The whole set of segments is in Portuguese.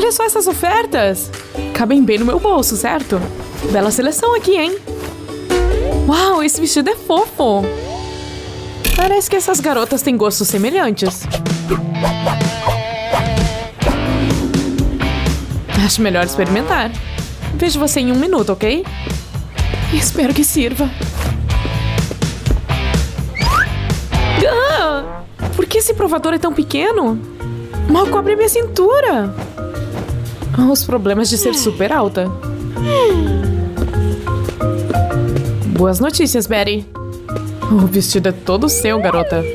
Olha só essas ofertas! Cabem bem no meu bolso, certo? Bela seleção aqui, hein? Uau, esse vestido é fofo! Parece que essas garotas têm gostos semelhantes. Acho melhor experimentar. Vejo você em 1 minuto, ok? Espero que sirva. Ah! Por que esse provador é tão pequeno? Mal cobre minha cintura. Os problemas de ser super alta. Boas notícias, Betty. O vestido é todo seu, garota.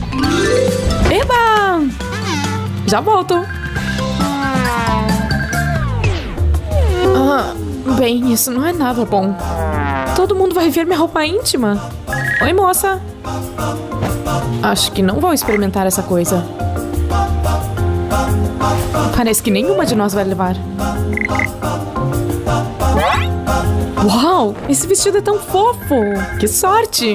Eba! Já volto. Bem, isso não é nada bom. Todo mundo vai ver minha roupa íntima. Oi, moça. Acho que não vou experimentar essa coisa. Parece que nenhuma de nós vai levar. Uau! Esse vestido é tão fofo! Que sorte!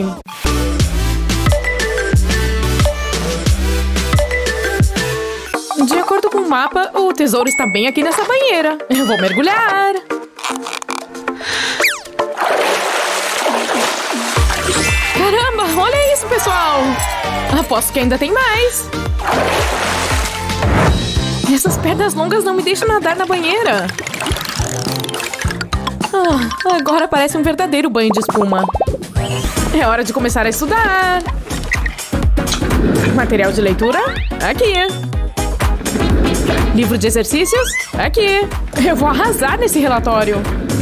De acordo com o mapa, o tesouro está bem aqui nessa banheira. Eu vou mergulhar! Caramba! Olha isso, pessoal! Aposto que ainda tem mais! Essas pernas longas não me deixam nadar na banheira. Agora parece um verdadeiro banho de espuma. É hora de começar a estudar. Material de leitura? Aqui. Livro de exercícios? Aqui. Eu vou arrasar nesse relatório.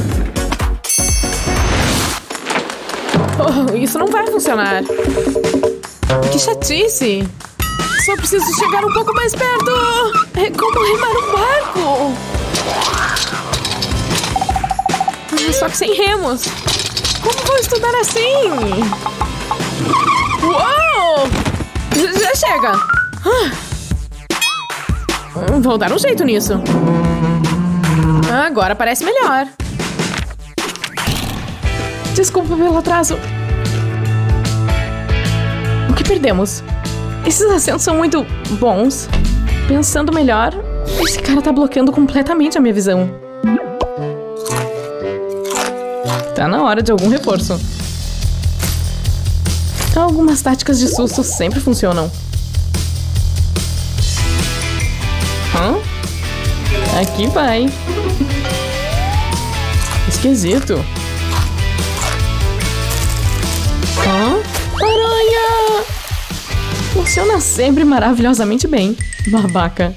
Isso não vai funcionar. Que chatice. Só preciso chegar um pouco mais perto. É como remar um barco. Só que sem remos. Como vou estudar assim? Uou! Já chega. Vou dar um jeito nisso. Agora parece melhor. Desculpa pelo atraso. O que perdemos? Esses assentos são muito bons. Pensando melhor, esse cara tá bloqueando completamente a minha visão. Tá na hora de algum reforço. Algumas táticas de susto sempre funcionam. Aqui vai. Esquisito. Aranha! Funciona sempre maravilhosamente bem. Babaca.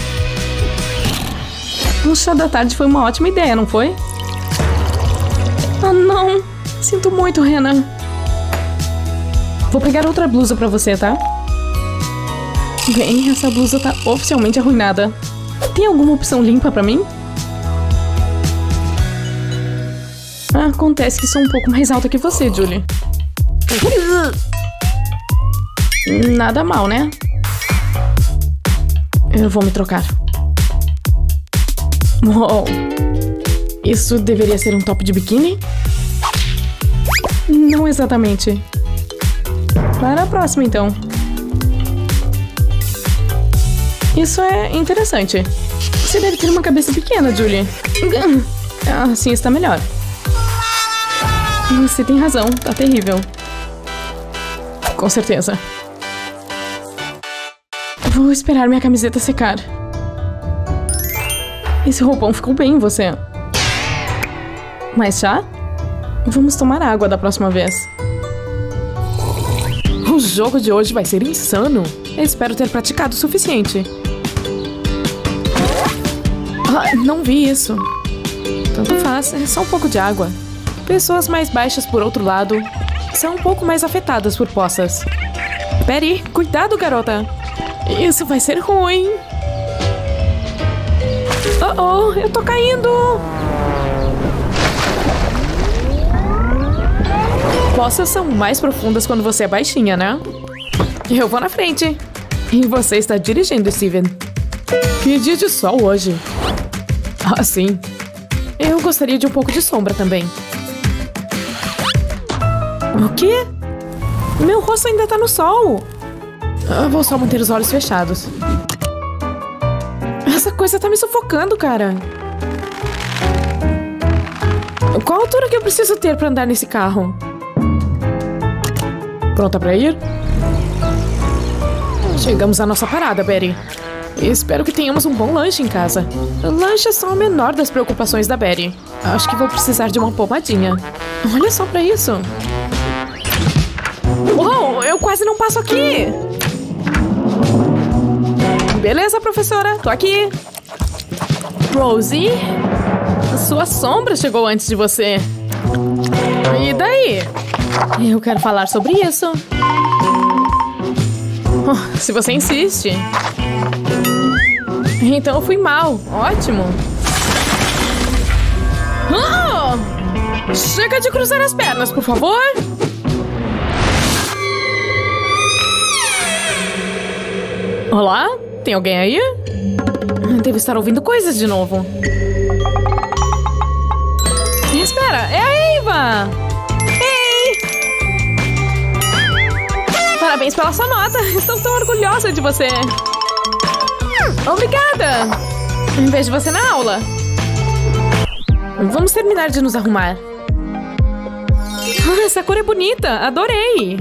O chá da tarde foi uma ótima ideia, não foi? Não! Sinto muito, Renan. Vou pegar outra blusa pra você, tá? Bem, essa blusa tá oficialmente arruinada. Tem alguma opção limpa pra mim? Acontece que sou um pouco mais alta que você, Julie. Nada mal, né? Eu vou me trocar. Uou! Isso deveria ser um top de biquíni? Não exatamente. Para a próxima, então. Isso é interessante. Você deve ter uma cabeça pequena, Julie. Assim está melhor. Você tem razão, tá terrível. Com certeza. Vou esperar minha camiseta secar. Esse roupão ficou bem em você. Mais chá? Vamos tomar água da próxima vez. O jogo de hoje vai ser insano. Eu espero ter praticado o suficiente. Não vi isso. Tanto faz, é só um pouco de água. Pessoas mais baixas, por outro lado, são um pouco mais afetadas por poças. Betty, cuidado, garota. Isso vai ser ruim. Eu tô caindo. Poças são mais profundas quando você é baixinha, né? Eu vou na frente. E você está dirigindo, Steven. Que dia de sol hoje. Sim. Eu gostaria de um pouco de sombra também. O quê? Meu rosto ainda tá no sol. Vou só manter os olhos fechados. Essa coisa tá me sufocando, cara. Qual a altura que eu preciso ter pra andar nesse carro? Pronta pra ir? Chegamos à nossa parada, Betty. Espero que tenhamos um bom lanche em casa. Lanches são a menor das preocupações da Betty. Acho que vou precisar de uma pomadinha. Olha só pra isso. Uou, eu quase não passo aqui. Beleza, professora, tô aqui. Rosie, sua sombra chegou antes de você. E daí? Eu quero falar sobre isso. Oh, se você insiste. Então eu fui mal. Ótimo. Oh! Chega de cruzar as pernas, por favor. Olá? Tem alguém aí? Devo estar ouvindo coisas de novo. Espera, é a Eva! Ei! Parabéns pela sua nota. Estou tão orgulhosa de você. Obrigada! Em vez de você na aula. Vamos terminar de nos arrumar. Ah, essa cor é bonita. Adorei.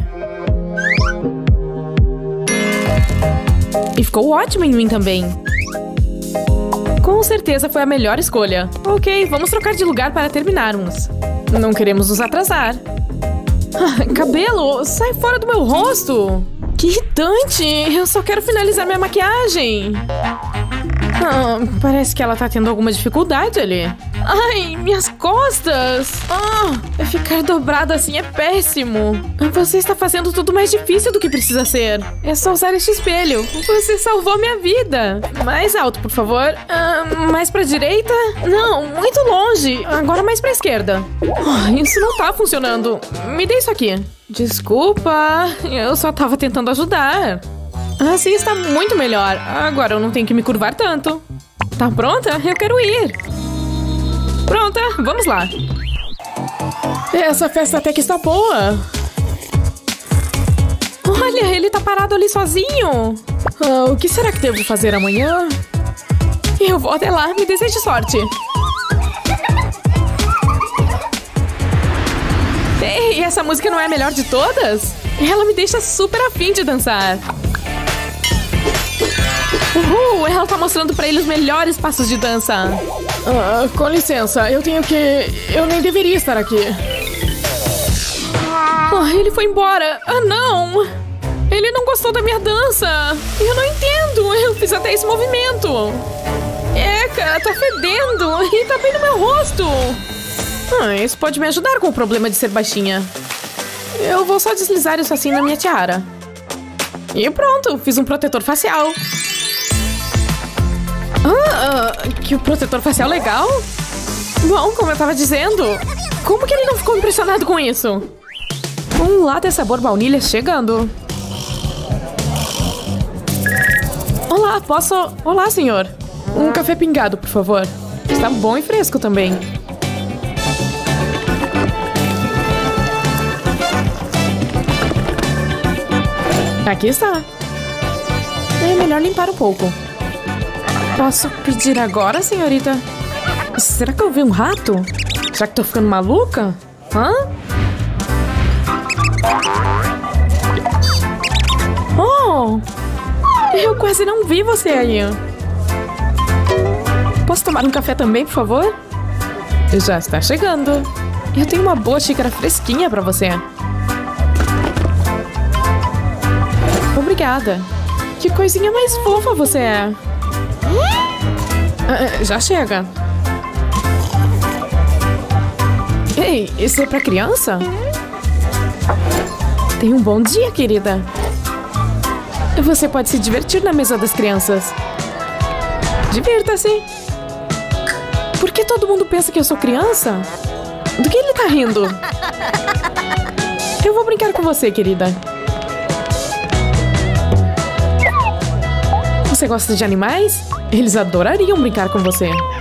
E ficou ótimo em mim também. Com certeza foi a melhor escolha. Ok, vamos trocar de lugar para terminarmos. Não queremos nos atrasar. Ah, cabelo, sai fora do meu rosto. Que irritante. Eu só quero finalizar minha maquiagem. Ah, parece que ela tá tendo alguma dificuldade ali. Ai, minhas costas! Ficar dobrado assim é péssimo. Você está fazendo tudo mais difícil do que precisa ser. É só usar este espelho. Você salvou minha vida. Mais alto, por favor. Mais pra direita? Não, muito longe. Agora mais pra esquerda. Isso não tá funcionando. Me dê isso aqui. Desculpa, eu só tava tentando ajudar. Assim está muito melhor. Agora eu não tenho que me curvar tanto. Tá pronta? Eu quero ir. Pronta, vamos lá. Essa festa até que está boa. Olha, ele tá parado ali sozinho. O que será que devo fazer amanhã? Eu vou até lá, me deseje sorte. Ei, essa música não é a melhor de todas? Ela me deixa super afim de dançar. Ela tá mostrando pra ele os melhores passos de dança. Com licença, eu nem deveria estar aqui. Ele foi embora. Não! Ele não gostou da minha dança. Eu não entendo. Eu fiz até esse movimento. Eca, tá fedendo. E tá bem no meu rosto. Isso pode me ajudar com o problema de ser baixinha. Eu vou só deslizar isso assim na minha tiara. E pronto, fiz um protetor facial. Que o protetor facial legal? Bom, como eu tava dizendo, como que ele não ficou impressionado com isso? Um latte sabor baunilha chegando. Olá, posso... Olá, senhor. Um café pingado, por favor. Está bom e fresco também. Aqui está. É melhor limpar um pouco. Posso pedir agora, senhorita? Será que eu vi um rato? Já que tô ficando maluca? Oh! Eu quase não vi você aí. Posso tomar um café também, por favor? Já está chegando. Eu tenho uma boa xícara fresquinha pra você. Obrigada. Que coisinha mais fofa você é. Já chega. Ei, isso é pra criança? Tenha um bom dia, querida. Você pode se divertir na mesa das crianças. Divirta-se. Por que todo mundo pensa que eu sou criança? Do que ele tá rindo? Eu vou brincar com você, querida. Você gosta de animais? Eles adorariam brincar com você.